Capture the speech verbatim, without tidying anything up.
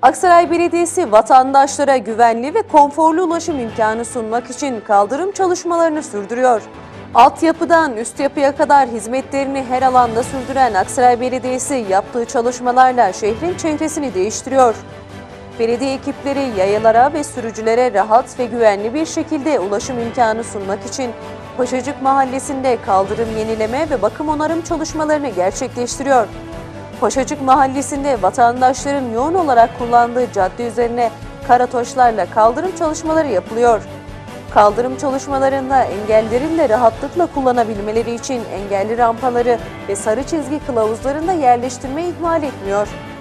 Aksaray Belediyesi vatandaşlara güvenli ve konforlu ulaşım imkanı sunmak için kaldırım çalışmalarını sürdürüyor. Altyapıdan üst yapıya kadar hizmetlerini her alanda sürdüren Aksaray Belediyesi yaptığı çalışmalarla şehrin çehresini değiştiriyor. Belediye ekipleri yayalara ve sürücülere rahat ve güvenli bir şekilde ulaşım imkanı sunmak için Paşacık Mahallesi'nde kaldırım yenileme ve bakım onarım çalışmalarını gerçekleştiriyor. Paşacık Mahallesi'nde vatandaşların yoğun olarak kullandığı cadde üzerine karatoşlarla kaldırım çalışmaları yapılıyor. Kaldırım çalışmalarında engellilerin de rahatlıkla kullanabilmeleri için engelli rampaları ve sarı çizgi kılavuzlarında yerleştirme ihmal etmiyor.